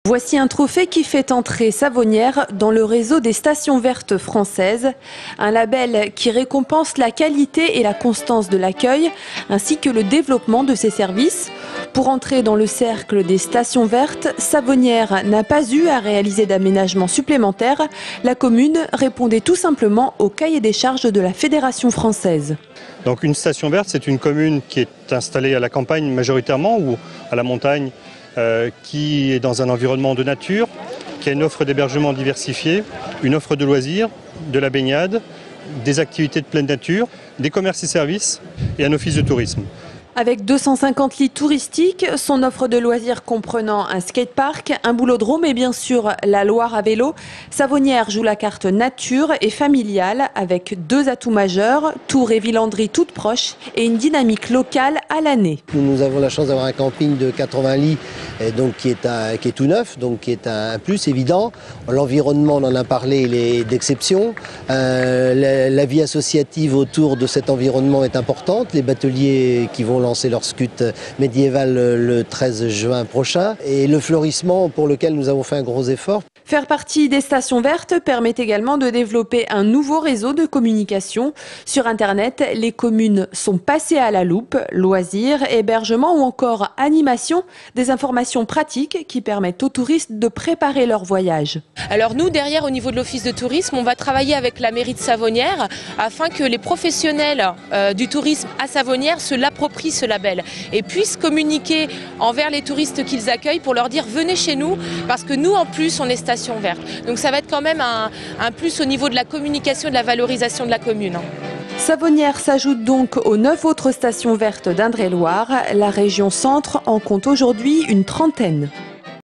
Voici un trophée qui fait entrer Savonnières dans le réseau des stations vertes françaises. Un label qui récompense la qualité et la constance de l'accueil, ainsi que le développement de ses services. Pour entrer dans le cercle des stations vertes, Savonnières n'a pas eu à réaliser d'aménagements supplémentaires. La commune répondait tout simplement au cahier des charges de la Fédération française. Donc une station verte, c'est une commune qui est installée à la campagne majoritairement ou à la montagne, qui est dans un environnement de nature, qui a une offre d'hébergement diversifiée, une offre de loisirs, de la baignade, des activités de pleine nature, des commerces et services et un office de tourisme. Avec 250 lits touristiques, son offre de loisirs comprenant un skatepark, un boulodrome et bien sûr la Loire à vélo, Savonnières joue la carte nature et familiale avec deux atouts majeurs, Tours et Villandry toutes proches et une dynamique locale à l'année. Nous avons la chance d'avoir un camping de 80 lits donc qui est tout neuf, donc qui est un plus évident. L'environnement, on en a parlé, il est d'exception. La vie associative autour de cet environnement est importante. Les bateliers qui vont lancer leur scute médiéval le 13 juin prochain et le fleurissement pour lequel nous avons fait un gros effort. Faire partie des stations vertes permet également de développer un nouveau réseau de communication. Sur Internet, les communes sont passées à la loupe, loisirs, hébergement ou encore animation, des informations pratiques qui permettent aux touristes de préparer leur voyage. Alors nous, derrière, au niveau de l'office de tourisme, on va travailler avec la mairie de Savonnières afin que les professionnels du tourisme à Savonnières se l'approprient ce label et puissent communiquer envers les touristes qu'ils accueillent pour leur dire venez chez nous parce que nous en plus on est station verte. Donc ça va être quand même un plus au niveau de la communication et de la valorisation de la commune. Savonnières s'ajoute donc aux 9 autres stations vertes d'Indre-et-Loire. La région Centre en compte aujourd'hui une trentaine.